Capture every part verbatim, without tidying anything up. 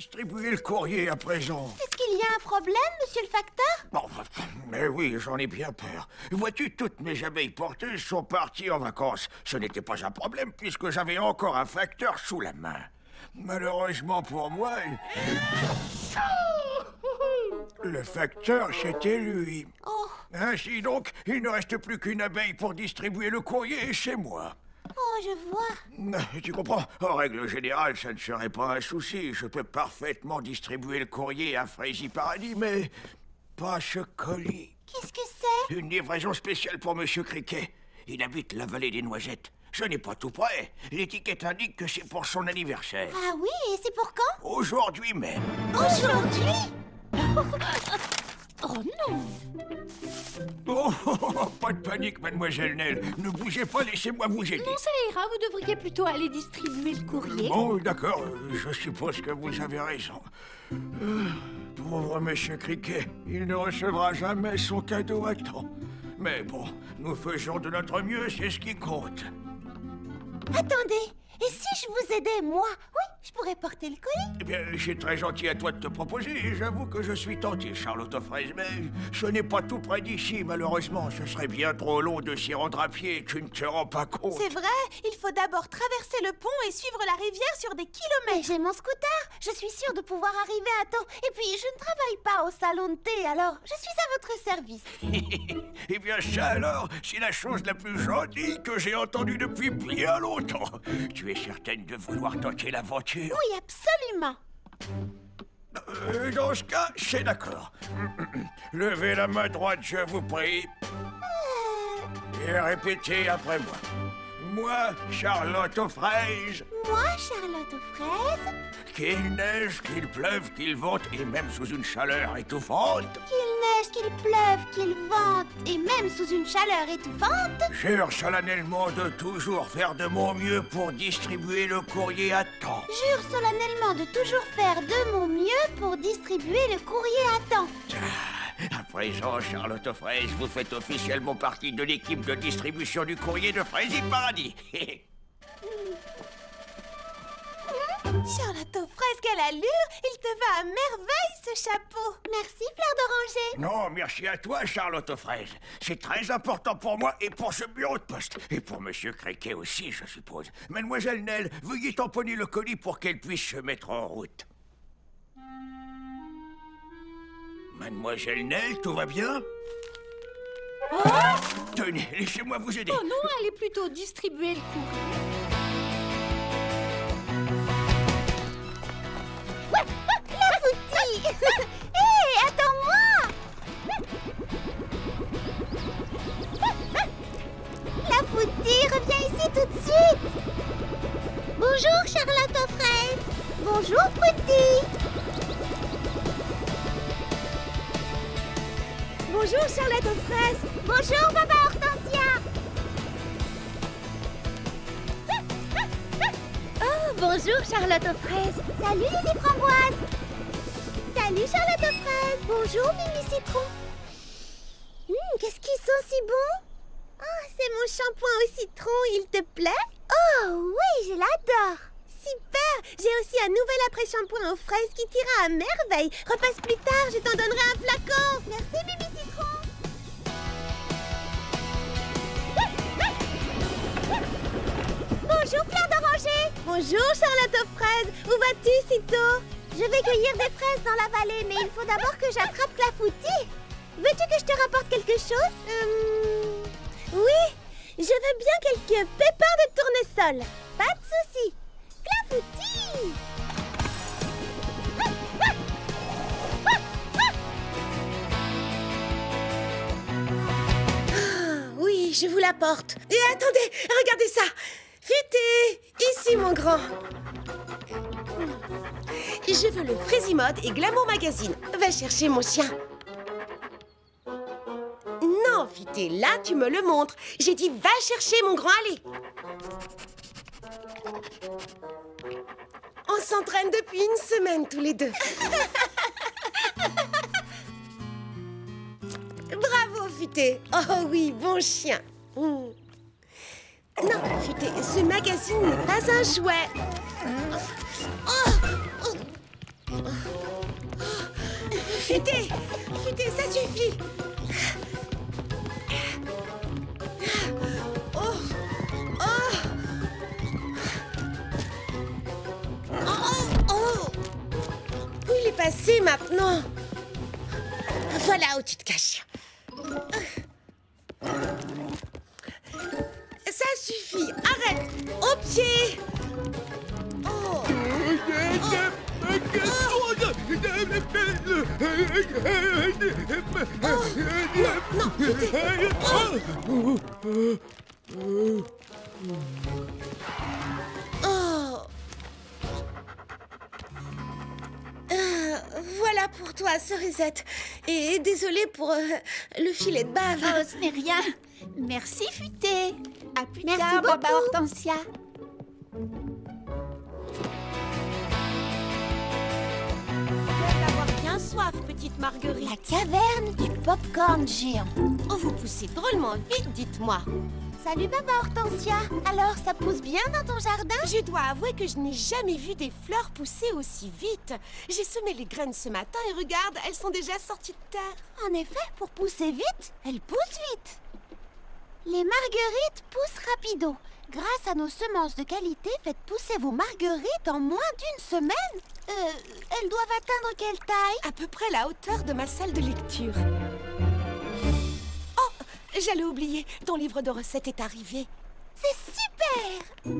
distribuer le courrier à présent. Est-ce qu'il y a un problème, monsieur le facteur? Bon, mais oui, j'en ai bien peur. Vois-tu, toutes mes abeilles porteuses sont parties en vacances. Ce n'était pas un problème puisque j'avais encore un facteur sous la main. Malheureusement pour moi, le facteur, c'était lui. Oh. Ainsi donc, il ne reste plus qu'une abeille pour distribuer le courrier chez moi. Oh, je vois. Tu comprends? En règle générale, ça ne serait pas un souci. Je peux parfaitement distribuer le courrier à Fraizy Paradis, mais pas ce colis. Qu'est-ce que c'est? Une livraison spéciale pour Monsieur Criquet. Il habite la vallée des Noisettes. Ce n'est pas tout près. L'étiquette indique que c'est pour son anniversaire. Ah oui, et c'est pour quand? Aujourd'hui même. Aujourd'hui? Oh non! Oh, oh, oh, pas de panique, mademoiselle Nell. Ne bougez pas, laissez-moi vous aider. Non, ça ira, vous devriez plutôt aller distribuer le courrier. Bon, d'accord, je suppose que vous avez raison. Euh, pauvre Monsieur Criquet, il ne recevra jamais son cadeau à temps. Mais bon, nous faisons de notre mieux, c'est ce qui compte. Attendez, et si je vous aidais, moi? Oui, je pourrais porter le colis. Eh bien, c'est très gentil à toi de te proposer, et j'avoue que je suis tenté, Charlotte aux fraises, mais ce n'est pas tout près d'ici, malheureusement. Ce serait bien trop long de s'y rendre à pied, tu ne te rends pas compte. C'est vrai, il faut d'abord traverser le pont et suivre la rivière sur des Mais kilomètres. j'ai mon scooter, je suis sûre de pouvoir arriver à temps. Et puis, je ne travaille pas au salon de thé, alors je suis à votre service. Eh bien, ça alors, c'est la chose la plus gentille que j'ai entendue depuis bien longtemps. Tu es certaine de vouloir tenter l'aventure? Oui, absolument. Euh, Dans ce cas, c'est d'accord. Levez la main droite, je vous prie. Et répétez après moi. Moi, Charlotte aux fraises. Moi, Charlotte aux fraises. Qu'il neige, qu'il pleuve, qu'il vente, et même sous une chaleur étouffante. Qu'il neige, qu'il pleuve, qu'il vente, et même sous une chaleur étouffante. Jure solennellement de toujours faire de mon mieux pour distribuer le courrier à temps. Jure solennellement de toujours faire de mon mieux pour distribuer le courrier à temps. Ah, à présent, Charlotte aux fraises, vous faites officiellement partie de l'équipe de distribution du courrier de Fraizy Paradis. Charlotte aux fraises, quelle allure! Il te va à merveille, ce chapeau! Merci, Fleur d'Oranger. Non, merci à toi, Charlotte aux fraises. C'est très important pour moi et pour ce bureau de poste. Et pour Monsieur Criquet aussi, je suppose. Mademoiselle Nell, veuillez tamponner le colis pour qu'elle puisse se mettre en route. Mademoiselle Nell, tout va bien? Oh, Tenez, laissez-moi vous aider. oh non, allez plutôt distribuer le courrier. La foutille. Hé, attends-moi. La foutille, reviens ici tout de suite. Bonjour, Charlotte aux fraises. Bonjour, Foutie. Bonjour, Charlotte aux fraises! Bonjour, Papa Hortensia. Oh, bonjour, Charlotte aux fraises! Salut, Lily Framboise. Salut, Charlotte aux fraises. Bonjour, Mimi Citron. Hum, qu'est-ce qu'ils sont si bons? Oh, c'est mon shampoing au citron, il te plaît? Oh, oui, je l'adore. Super! J'ai aussi un nouvel après-shampoing aux fraises qui t'ira à merveille. Repasse plus tard, je t'en donnerai un flacon. Merci, Mimi Citron. Bonjour, Fleur d'Oranger. Bonjour, Charlotte aux fraises! Où vas-tu si tôt? Je vais cueillir des fraises dans la vallée, mais il faut d'abord que j'attrape Clafoutis. Veux-tu que je te rapporte quelque chose? Hum, oui, je veux bien quelques pépins de tournesol. Pas de souci. Clafoutis. Oui, je vous l'apporte. Et attendez, regardez ça. Futé, ici mon grand. Je veux le Fraizy Mode et Glamour Magazine. Va chercher mon chien. Non, Futé, là tu me le montres. J'ai dit va chercher mon grand, allez. On s'entraîne depuis une semaine tous les deux. Bravo, Futé. Oh oui, bon chien. Mm. Non, Futé, ce magazine n'est pas un jouet. Oh, oh. Futé, Futé, ça suffit. Oh, oh. Oh, oh, oh. Où il est passé maintenant? Voilà où tu te caches. Ça suffit, arrête. Au pied. Oh. Oh. Euh, voilà pour toi, Cerisette. Et désolée pour euh, le filet de bave. Oh, ce n'est rien. Merci, Futé. À plus Merci tard, Baba beaucoup. Hortensia. D'avoir bien soif, petite Marguerite. La caverne du popcorn géant. Oh, vous poussez drôlement vite, dites-moi. Salut, Baba Hortensia. Alors, ça pousse bien dans ton jardin? Je dois avouer que je n'ai jamais vu des fleurs pousser aussi vite. J'ai semé les graines ce matin et regarde, elles sont déjà sorties de terre. En effet, pour pousser vite, elles poussent vite. Les marguerites poussent rapido. Grâce à nos semences de qualité, faites pousser vos marguerites en moins d'une semaine. Euh, elles doivent atteindre quelle taille? À peu près la hauteur de ma salle de lecture. Oh, j'allais oublier, ton livre de recettes est arrivé. C'est super!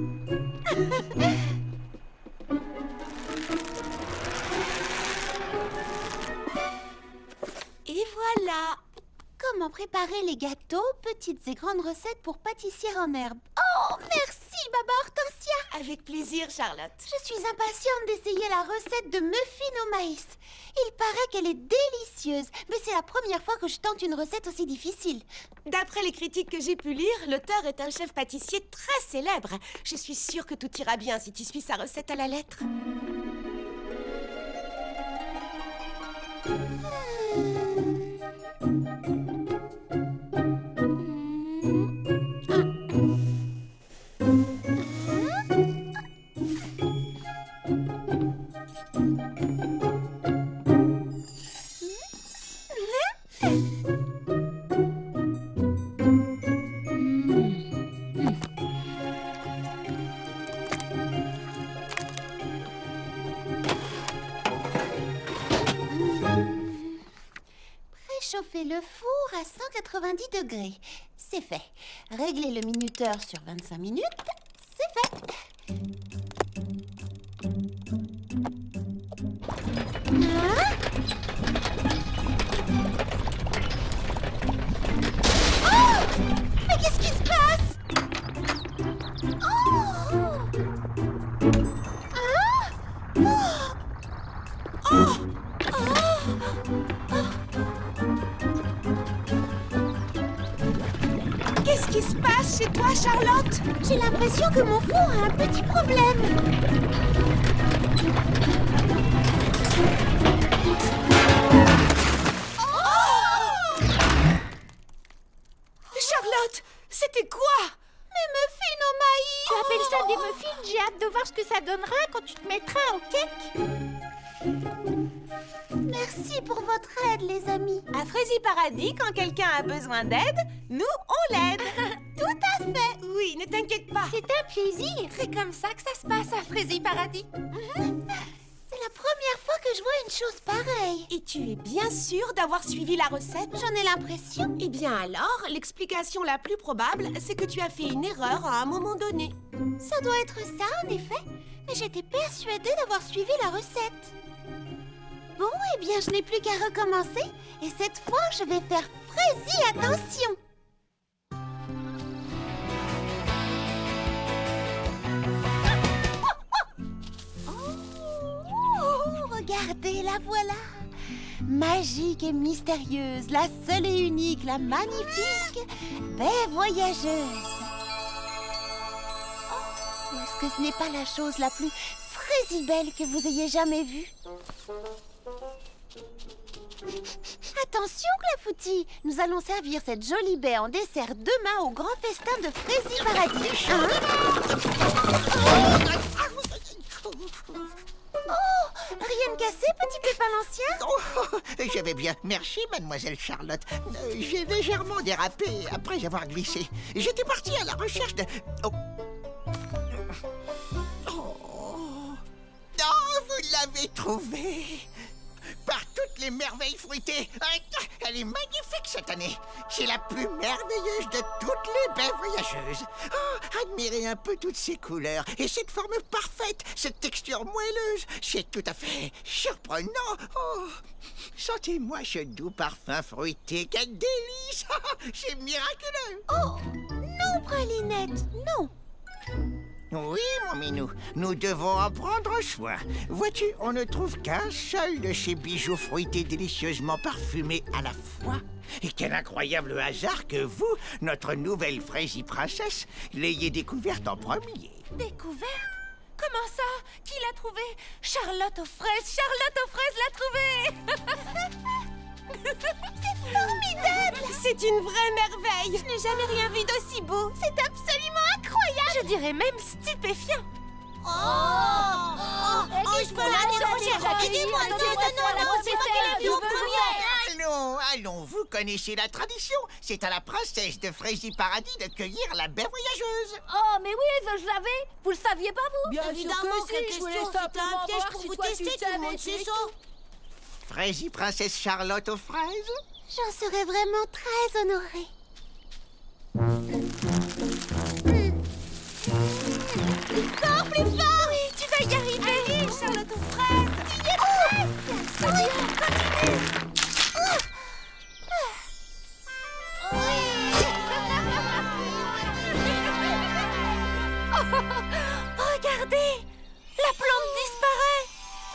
Et voilà. Comment préparer les gâteaux, petites et grandes recettes pour pâtissière en herbe. Oh, merci, Baba Hortensia! Avec plaisir, Charlotte. Je suis impatiente d'essayer la recette de muffins au maïs. Il paraît qu'elle est délicieuse, mais c'est la première fois que je tente une recette aussi difficile. D'après les critiques que j'ai pu lire, l'auteur est un chef pâtissier très célèbre. Je suis sûre que tout ira bien si tu suis sa recette à la lettre. Préchauffer le four à cent quatre-vingt-dix degrés. C'est fait. Régler le minuteur sur vingt-cinq minutes. C'est fait. Hein? Oh! Mais qu'est-ce qui se passe? Oh! Hein? Oh! Oh! Qu'est-ce qui se passe chez toi, Charlotte? J'ai l'impression que mon four a un petit problème. Oh! Charlotte, c'était quoi? Mes muffins au maïs. Tu appelles ça des muffins? J'ai hâte de voir ce que ça donnera quand tu te mettras au cake. Merci pour votre aide, les amis. À Fraisier Paradis, quand quelqu'un a besoin d'aide, nous, on l'aide. Tout à fait. Oui, ne t'inquiète pas. C'est un plaisir. C'est comme ça que ça se passe à Fraisier Paradis. C'est la première fois que je vois une chose pareille. Et tu es bien sûre d'avoir suivi la recette? J'en ai l'impression. Eh bien alors, l'explication la plus probable, c'est que tu as fait une erreur à un moment donné. Ça doit être ça, en effet. Mais j'étais persuadée d'avoir suivi la recette. Bon, eh bien, je n'ai plus qu'à recommencer. Et cette fois, je vais faire Fraisier attention. Oh, regardez, la voilà. Magique et mystérieuse, la seule et unique, la magnifique baie voyageuse. Oh, est-ce que ce n'est pas la chose la plus fraisibelle que vous ayez jamais vue? Attention, Clafoutis, nous allons servir cette jolie baie en dessert demain au grand festin de Fraisier Paradis. Hein? Oh, Rien de cassé, petit pépin l'ancien? Oh, je vais bien. Merci, mademoiselle Charlotte. Euh, J'ai légèrement dérapé après avoir glissé. J'étais parti à la recherche de... Oh. Oh. Oh, vous l'avez trouvée. Par toutes les merveilles fruitées. Elle est magnifique cette année. C'est la plus merveilleuse de toutes les baies voyageuses. Oh, admirez un peu toutes ces couleurs et cette forme parfaite, cette texture moelleuse. C'est tout à fait surprenant. Oh, sentez-moi ce doux parfum fruité. Quel délice. C'est miraculeux. Oh, non, Pralinette, non. Oui, mon minou, nous devons en prendre soin. Vois-tu, on ne trouve qu'un seul de ces bijoux fruités délicieusement parfumés à la fois. Et quel incroyable hasard que vous, notre nouvelle Fraisie princesse, l'ayez découverte en premier. Découverte? Comment ça? Qui l'a trouvé? Charlotte aux fraises! Charlotte aux fraises l'a trouvée! C'est formidable! C'est une vraie merveille! Je n'ai jamais rien vu d'aussi beau. C'est absolument incroyable! Je dirais même stupéfiant! Oh, oh, oh, je veux la aidez-moi, Allons, allons, vous connaissez la tradition. C'est à la princesse de Fraisie Paradis de cueillir la baie voyageuse. Oh, mais oui, je le savais. Vous le saviez pas, vous? Bien évidemment, quelle question, c'était un piège pour vous tester, tout le monde sait ça. Fraisie princesse Charlotte aux fraises? J'en serais vraiment très honorée. Fort, plus fort! Oui, tu vas y arriver! Allez, Charlotte aux fraises! Tu y es presque! C'est bien, continue! Regardez! La plante disparaît!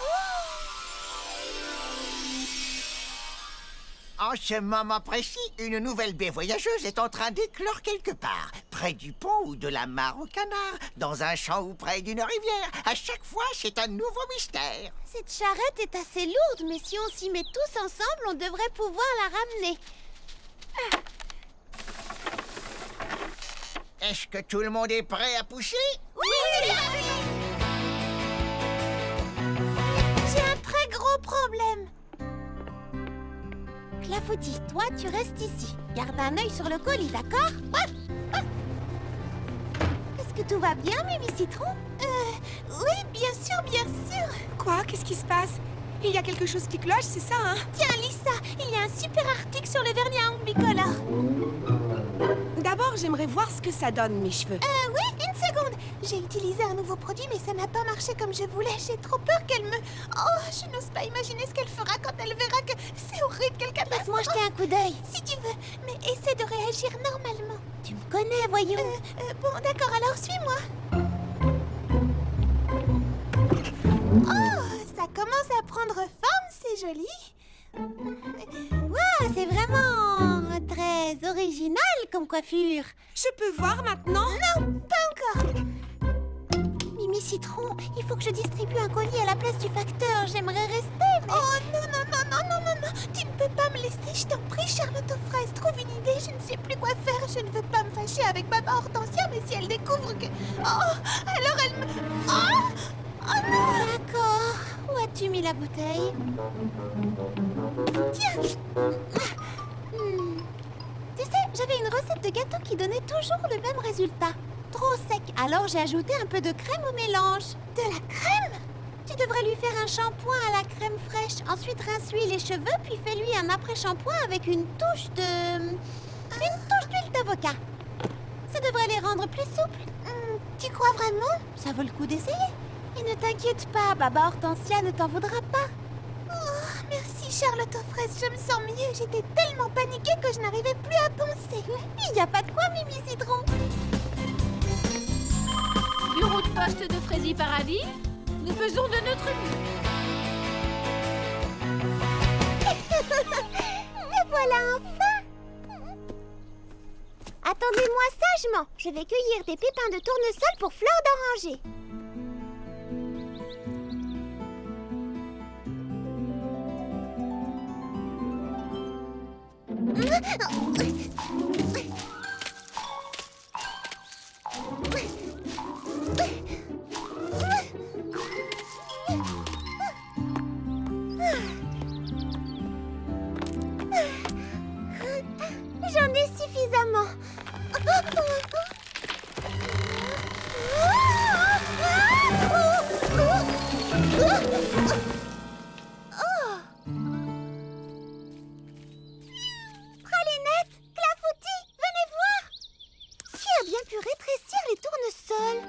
En ce moment précis, une nouvelle baie voyageuse est en train d'éclore quelque part, près du pont ou de la mare au canard, dans un champ ou près d'une rivière. À chaque fois, c'est un nouveau mystère. Cette charrette est assez lourde, mais si on s'y met tous ensemble, on devrait pouvoir la ramener. Est-ce que tout le monde est prêt à pousser? Oui, oui, j'ai un très gros problème. Clafoutis, toi, tu restes ici. Garde un œil sur le colis, d'accord? Ah, ah. Est-ce que tout va bien, Mimi Citron? Euh, oui, bien sûr, bien sûr. Quoi? Qu'est-ce qui se passe? Il y a quelque chose qui cloche, c'est ça, hein? Tiens, Lisa, il y a un super article sur le vernis à ongles bicolores. D'abord, j'aimerais voir ce que ça donne, mes cheveux. Euh, oui, une seconde. J'ai utilisé un nouveau produit, mais ça n'a pas marché comme je voulais. J'ai trop peur qu'elle me... Oh, je n'ose pas imaginer ce qu'elle fera quand elle verra que c'est horrible, quelle catastrophe. Laisse-moi jeter un coup d'œil. Si tu veux, mais essaie de réagir normalement. Tu me connais, voyons. Euh, euh, bon, d'accord, alors suis-moi. Oh, ça commence à prendre forme, c'est joli. Waouh, c'est vraiment très original comme coiffure. Je peux voir maintenant? Non, pas encore. Mimi Citron, il faut que je distribue un colis à la place du facteur. J'aimerais rester, mais... Oh non, non, non, non, non, non, non. Tu ne peux pas me laisser, je t'en prie, Charlotte aux fraises. Trouve une idée, je ne sais plus quoi faire. Je ne veux pas me fâcher avec Maman Hortensia, mais si elle découvre que... Oh, alors elle me... Oh, oh non. D'accord. Où as-tu mis la bouteille? Tiens. Hmm. Tu sais, j'avais une recette de gâteau qui donnait toujours le même résultat. Trop sec, alors j'ai ajouté un peu de crème au mélange. De la crème? Tu devrais lui faire un shampoing à la crème fraîche. Ensuite, rince-lui les cheveux, puis fais-lui un après-shampoing avec une touche de... Une touche d'huile d'avocat. Ça devrait les rendre plus souples. Hmm, tu crois vraiment? Ça vaut le coup d'essayer. Et ne t'inquiète pas, Baba Hortensia ne t'en voudra pas. Oh, merci Charlotte aux fraises, je me sens mieux. J'étais tellement paniquée que je n'arrivais plus à penser. Il n'y a pas de quoi, Mimi Citron. Bureau de poste de Fraisie Paradis, nous faisons de notre mieux. Me voilà enfin. Attendez-moi sagement. Je vais cueillir des pépins de tournesol pour fleurs d'oranger. J'en ai suffisamment. Pralinette, Clafoutis, venez voir. Qui a bien pu rétrécir les tournesols?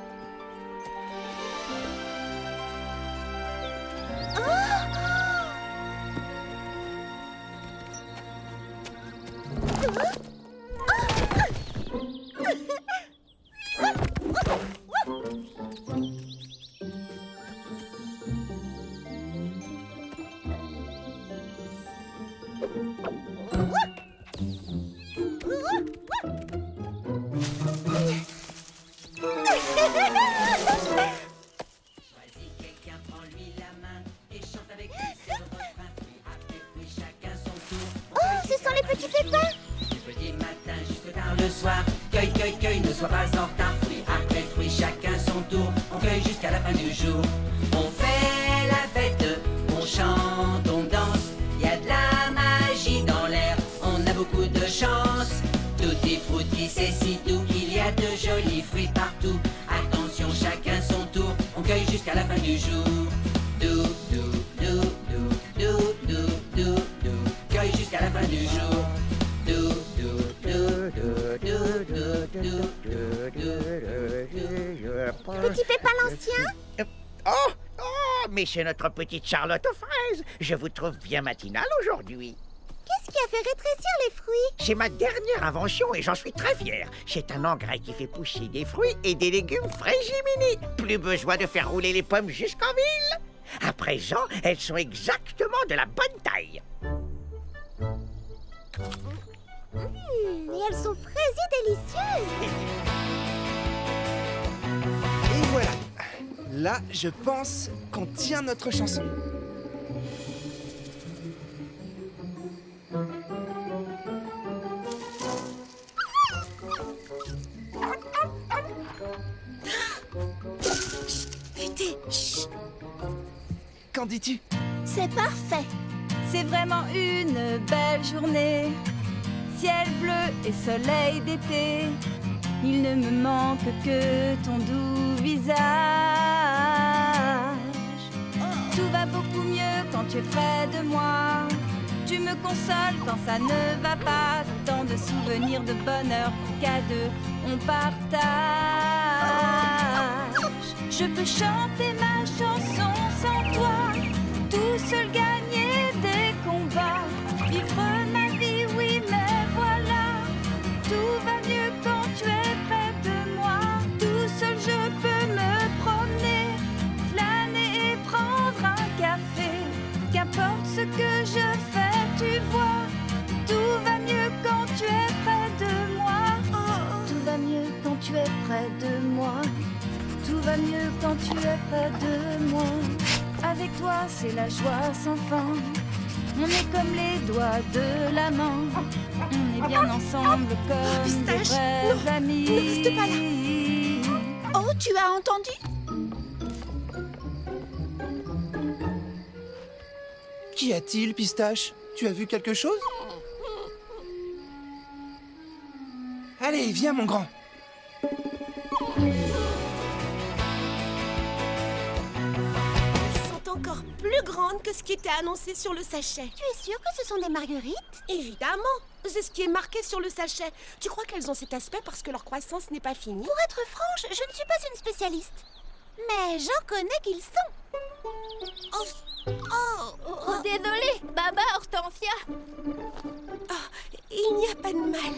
Le soir, cueille, cueille, cueille, ne sois pas en retard. Fruit après fruit, chacun son tour. On cueille jusqu'à la fin du jour. On fait la fête, on chante, on danse. Y a de la magie dans l'air, on a beaucoup de chance. Tutti frutti, c'est si doux qu'il y a de jolis fruits partout. Attention, chacun son tour. On cueille jusqu'à la fin du jour. Dou, dou, dou, dou, dou, dou, dou, dou. Cueille jusqu'à la fin du jour. Dou, dou, dou, dou, dou, dou, dou, dou, dou. Petit Pépin l'Ancien? Oh, oh, mais c'est notre petite Charlotte aux fraises. Je vous trouve bien matinale aujourd'hui. Qu'est-ce qui a fait rétrécir les fruits? C'est ma dernière invention et j'en suis très fier. C'est un engrais qui fait pousser des fruits et des légumes frais géminés. Plus besoin de faire rouler les pommes jusqu'en ville. À présent, elles sont exactement de la bonne taille. Mmh, et elles sont fraîches et délicieuses. Et voilà. Là, je pense qu'on tient notre chanson. Futé, chut. Qu'en dis-tu? C'est parfait. C'est vraiment une belle journée. Ciel bleu et soleil d'été. Il ne me manque que ton doux visage. Tout va beaucoup mieux quand tu es près de moi. Tu me consoles quand ça ne va pas. Tant de souvenirs de bonheur qu'à deux on partage. Je peux chanter ma chanson sans toi. Tout seul gagner des combats. Vivre ma vie, oui, mais voilà. Tout va mieux quand tu es près de moi. Tout seul je peux me promener, flâner et prendre un café. Qu'importe ce que je fais, tu vois. Tout va mieux quand tu es près de moi. Tout va mieux quand tu es près de moi. Tout va mieux quand tu es près de moi. Avec toi, c'est la joie sans fin. On est comme les doigts de la main. On est bien ensemble comme des vrais non, amis. Ne reste pas là. Oh, tu as entendu? Qu'y a-t-il, Pistache? Tu as vu quelque chose? Allez, viens, mon grand. Elles sont encore plus grandes que ce qui était annoncé sur le sachet. Tu es sûre que ce sont des marguerites? Évidemment, c'est ce qui est marqué sur le sachet. Tu crois qu'elles ont cet aspect parce que leur croissance n'est pas finie? Pour être franche, je ne suis pas une spécialiste. Mais j'en connais qu'ils sont. Oh, oh, Oh, désolée, Baba Hortensia. oh, il n'y a pas de mal.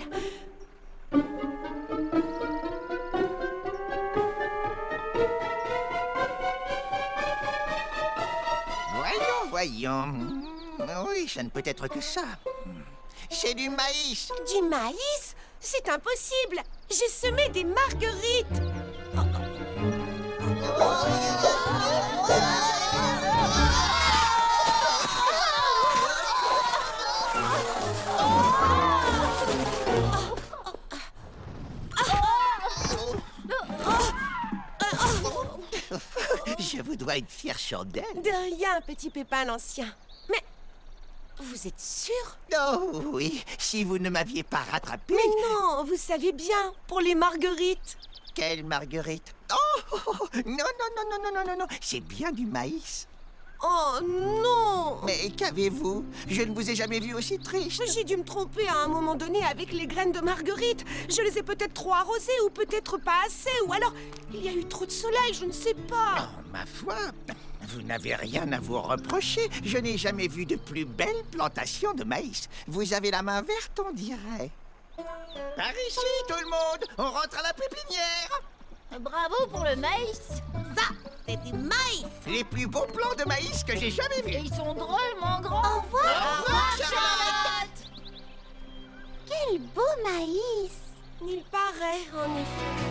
Voyons, voyons. Oui, ça ne peut être que ça. C'est du maïs. Du maïs? C'est impossible. J'ai semé des marguerites. Je vous dois pas être fière, Chandelle? De rien, petit Pépin l'ancien. Mais vous êtes sûr? Oh oui, si vous ne m'aviez pas rattrapé... Mais non, vous savez bien, pour les marguerites. Quelle marguerite? Oh, oh, oh, non, non, non, non, non, non, non, non, c'est bien du maïs. Oh non! Mais qu'avez-vous? Je ne vous ai jamais vu aussi triste. J'ai dû me tromper à un moment donné avec les graines de marguerite. Je les ai peut-être trop arrosées ou peut-être pas assez. Ou alors, il y a eu trop de soleil, je ne sais pas. Oh, ma foi, vous n'avez rien à vous reprocher. Je n'ai jamais vu de plus belle plantation de maïs. Vous avez la main verte, on dirait. Par ici, tout le monde! On rentre à la pépinière! Bravo pour le maïs. Ça, c'est du maïs. Les plus beaux plants de maïs que j'ai jamais Et vus. ils sont drôlement grands. Au revoir. Au revoir, Charlotte. Quel beau maïs. Il paraît, en effet.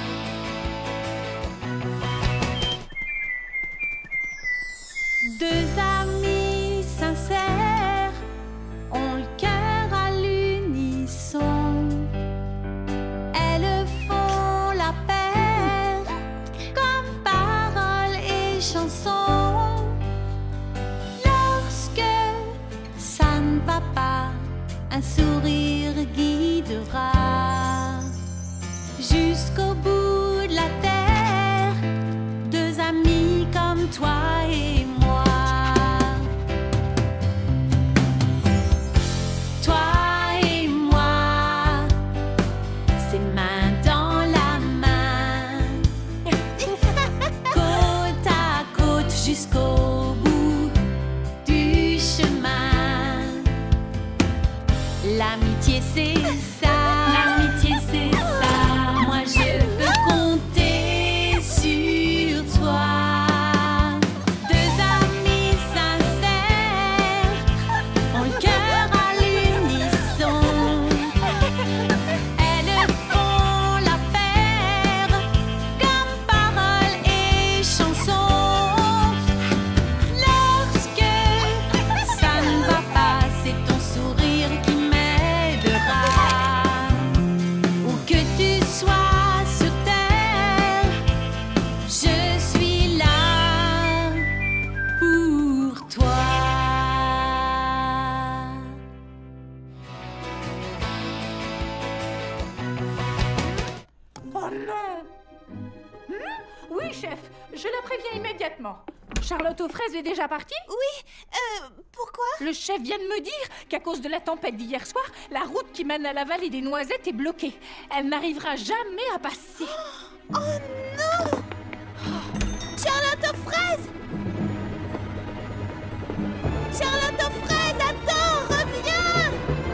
Deux amis sincères ont le cœur à l'unisson. Elles font la paire comme paroles et chansons. Lorsque ça ne va pas, un sourire guidera jusqu'au bout de la terre. Deux amis comme toi et moi. Toi et moi, c'est main dans la main. Côte à côte jusqu'au bout du chemin. L'amitié c'est ça. L'amitié c'est ça. Moi je peux compter sur toi. Deux amis sincères ont le cœur à l'unisson. Elles font la paire comme paroles et chansons. Lorsque ça ne va pas, c'est ton sourire qui m'aidera. Où que tu sois sur terre, je suis là pour toi. Oh non! Hmm? Oui, chef, je la préviens immédiatement. Charlotte aux fraises est déjà partie? Oui, euh, pourquoi? Le chef vient de me dire qu'à cause de la tempête d'hier soir, la route qui mène à la vallée des Noisettes est bloquée. Elle n'arrivera jamais à passer. Oh non! Charlotte aux fraises! Charlotte aux fraises, attends, reviens!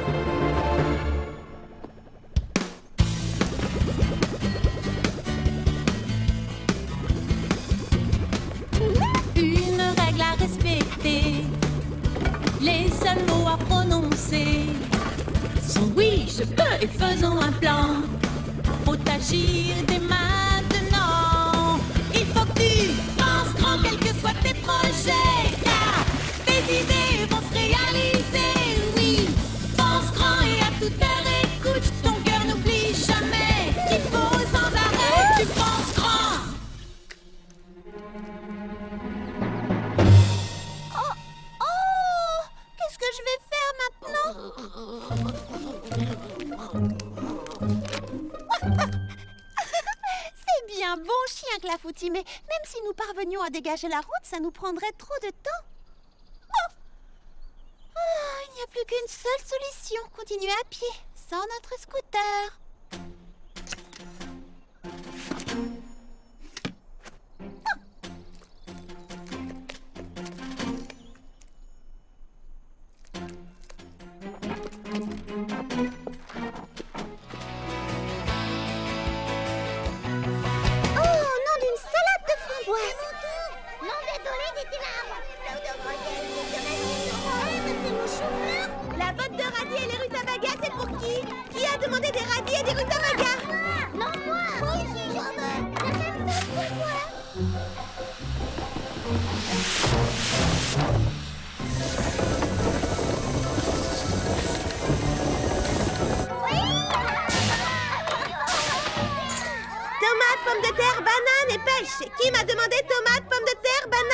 Une règle à respecter, les seuls mots à prononcer sont oui, je peux et faisons un plan. Faut agir dès maintenant. Il faut que tu penses grand, quels que soient tes projets. Car tes idées vont se réaliser. Oui, pense grand et à toute heure écoute. Ton cœur n'oublie jamais qu'il faut sans arrêt tu penses grand. Oh, oh! Qu'est-ce que je vais faire maintenant? C'est bien bon chien, Clafoutis, mais même si nous parvenions à dégager la route, ça nous prendrait trop de temps. Oh! Ah, il n'y a plus qu'une seule solution, continuer à pied, sans notre scooter. Oh, nom d'une salade de framboises. Non, désolé, j'étais là. La botte de radis et les rutabagas, c'est pour qui? Qui a demandé des radis et des rutabagas? Non, moi. Moi aussi, j'en veux. La même chose pour moi. Tomates, pommes de terre, bananes et pêche. Qui m'a demandé tomates, pommes de terre, bananes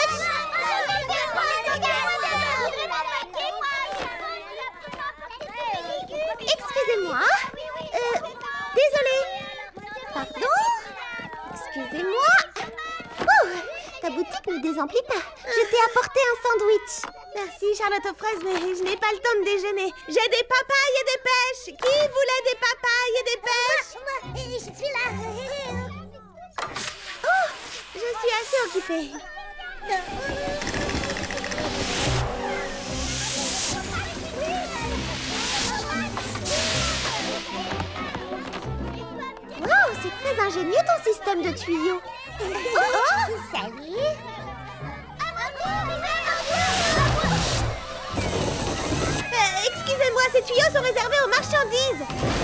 Excusez-moi. Euh, désolée. Pardon. Excusez-moi. Oh, ta boutique ne désemplit pas. Je t'ai apporté un sandwich. Merci, Charlotte aux fraises, mais je n'ai pas le temps de déjeuner. J'ai des papayes et des pêches. Qui voulait des papayes et des pêches? Moi, moi, je suis là. Oh, je suis assez occupée. Wow, c'est très ingénieux ton système de tuyaux. Oh, salut. Euh, excusez-moi, ces tuyaux sont réservés aux marchandises.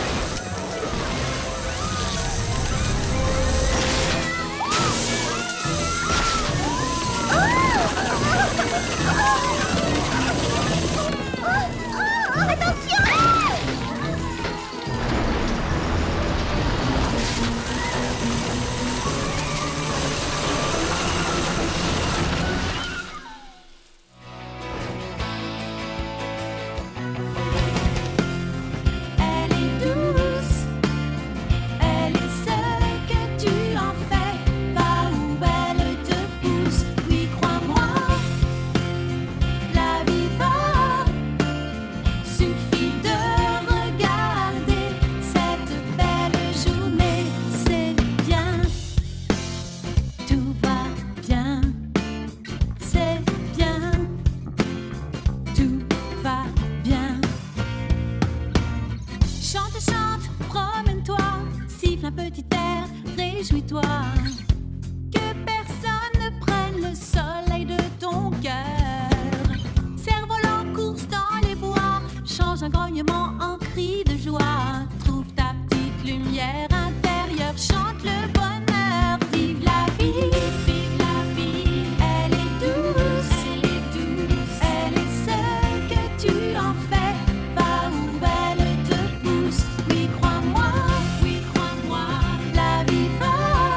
Réjouis-toi, que personne ne prenne le soleil de ton cœur. Cerf-volant, course dans les bois, change un grognement en cri de joie. Trouve ta petite lumière intérieure, chante le bonheur. Vive la vie, vive la vie, elle est douce, elle est douce. Elle est ce que tu en fais, va où elle te pousse. Oui, crois-moi, oui, crois-moi, la vie va.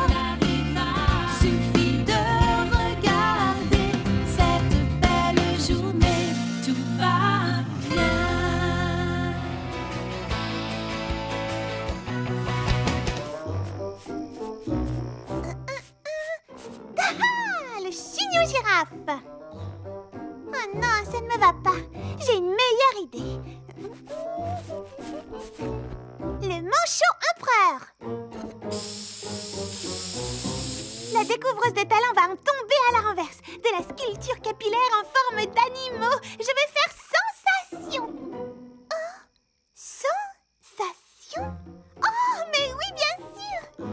Girafe. Oh non, ça ne me va pas. J'ai une meilleure idée. Le manchot empereur. La découvreuse de talent va en tomber à la renverse. De la sculpture capillaire en forme d'animaux. Je vais faire sensation. Oh, sensation. Oh, mais oui, bien sûr.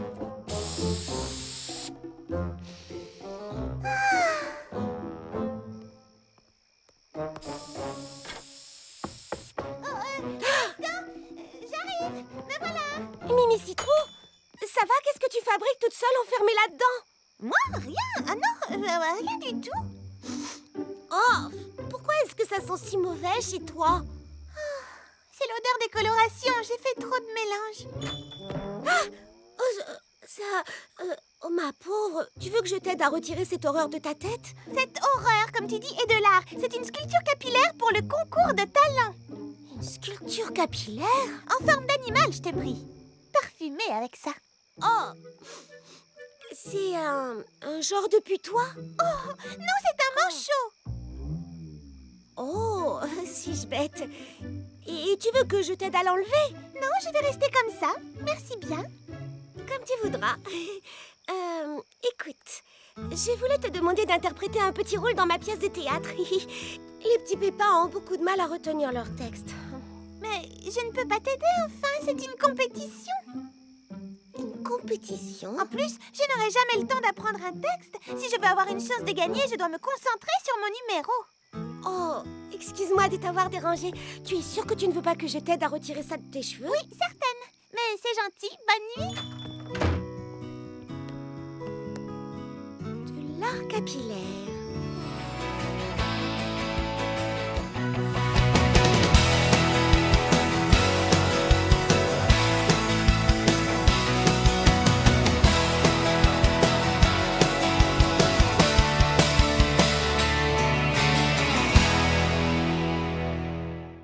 J'arrive, me voilà. Mimi Citron, ça va? Qu'est-ce que tu fabriques toute seule enfermée là-dedans? Moi? Rien. Ah non, euh, rien du tout. Oh, pourquoi est-ce que ça sent si mauvais chez toi? Oh, c'est l'odeur des colorations. J'ai fait trop de mélange. Ah, oh, ça... Euh, oh, ma pauvre, tu veux que je t'aide à retirer cette horreur de ta tête? Cette horreur, comme tu dis, est de l'art. C'est une sculpture capillaire pour le concours de talent. Une sculpture capillaire? En forme d'animal, je t'ai pris. Parfumée avec ça. Oh, c'est un, un genre de putois? Oh, non, c'est un manchot. Oh, suis-je bête? Et tu veux que je t'aide à l'enlever? Non, je vais rester comme ça. Merci bien. Comme tu voudras. Euh, écoute, je voulais te demander d'interpréter un petit rôle dans ma pièce de théâtre. Les petits pépins ont beaucoup de mal à retenir leur texte. Mais je ne peux pas t'aider, enfin, c'est une compétition. Une compétition? En plus, je n'aurai jamais le temps d'apprendre un texte. Si je veux avoir une chance de gagner, je dois me concentrer sur mon numéro. Oh, excuse-moi de t'avoir dérangé. Tu es sûre que tu ne veux pas que je t'aide à retirer ça de tes cheveux? Oui, certaine. Mais c'est gentil. Bonne nuit. De l'art capillaire.